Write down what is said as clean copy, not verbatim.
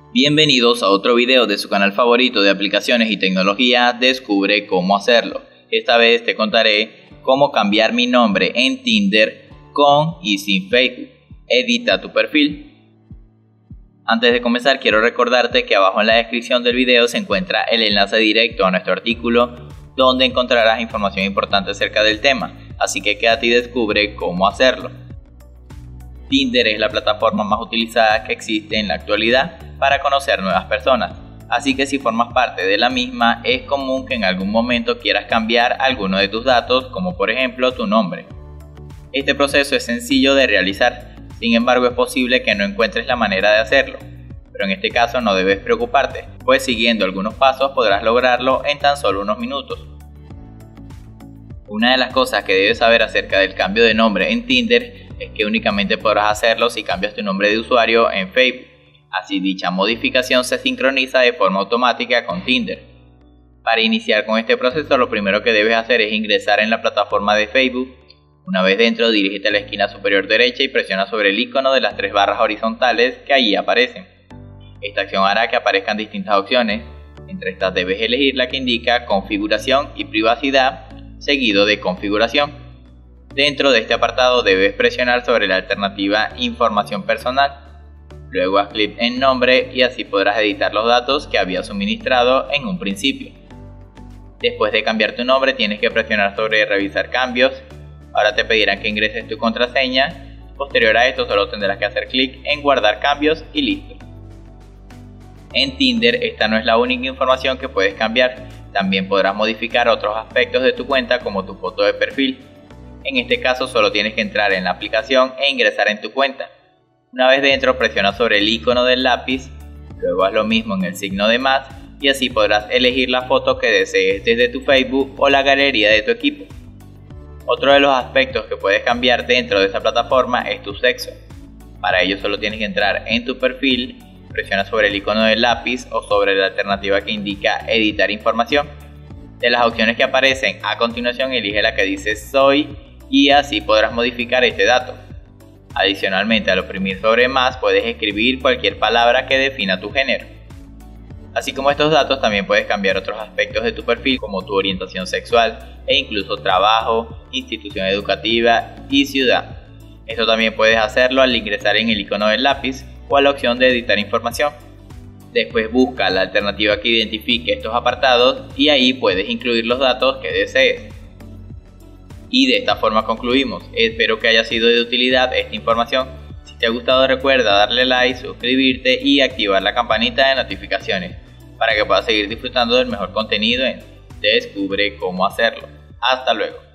Bienvenidos a otro video de su canal favorito de aplicaciones y tecnología. Descubre cómo hacerlo. Esta vez te contaré cómo cambiar mi nombre en Tinder con y sin Facebook. Edita tu perfil. Antes de comenzar, quiero recordarte que abajo en la descripción del video se encuentra el enlace directo a nuestro artículo, donde encontrarás información importante acerca del tema, así que quédate y descubre cómo hacerlo. Tinder es la plataforma más utilizada que existe en la actualidad para conocer nuevas personas, así que si formas parte de la misma, es común que en algún momento quieras cambiar alguno de tus datos, como por ejemplo tu nombre. Este proceso es sencillo de realizar, sin embargo es posible que no encuentres la manera de hacerlo, pero en este caso no debes preocuparte, pues siguiendo algunos pasos podrás lograrlo en tan solo unos minutos. Una de las cosas que debes saber acerca del cambio de nombre en Tinder es que únicamente podrás hacerlo si cambias tu nombre de usuario en Facebook. Así dicha modificación se sincroniza de forma automática con Tinder. Para iniciar con este proceso, lo primero que debes hacer es ingresar en la plataforma de Facebook. Una vez dentro, dirígete a la esquina superior derecha y presiona sobre el icono de las tres barras horizontales que allí aparecen. Esta acción hará que aparezcan distintas opciones. Entre estas debes elegir la que indica configuración y privacidad, seguido de configuración. Dentro de este apartado debes presionar sobre la alternativa información personal. Luego haz clic en nombre y así podrás editar los datos que habías suministrado en un principio. Después de cambiar tu nombre tienes que presionar sobre revisar cambios. Ahora te pedirán que ingreses tu contraseña. Posterior a esto solo tendrás que hacer clic en guardar cambios y listo. En Tinder esta no es la única información que puedes cambiar. También podrás modificar otros aspectos de tu cuenta como tu foto de perfil. En este caso solo tienes que entrar en la aplicación e ingresar en tu cuenta. Una vez dentro presiona sobre el icono del lápiz, luego haz lo mismo en el signo de más y así podrás elegir la foto que desees desde tu Facebook o la galería de tu equipo. Otro de los aspectos que puedes cambiar dentro de esta plataforma es tu sexo. Para ello solo tienes que entrar en tu perfil, presiona sobre el icono del lápiz o sobre la alternativa que indica editar información. De las opciones que aparecen a continuación elige la que dice soy y así podrás modificar este dato. Adicionalmente, al oprimir sobre más puedes escribir cualquier palabra que defina tu género. Así como estos datos también puedes cambiar otros aspectos de tu perfil como tu orientación sexual e incluso trabajo, institución educativa y ciudad. Esto también puedes hacerlo al ingresar en el icono del lápiz o a la opción de editar información. Después busca la alternativa que identifique estos apartados y ahí puedes incluir los datos que desees. Y de esta forma concluimos. Espero que haya sido de utilidad esta información. Si te ha gustado recuerda darle like, suscribirte y activar la campanita de notificaciones para que puedas seguir disfrutando del mejor contenido en Descubre cómo hacerlo. Hasta luego.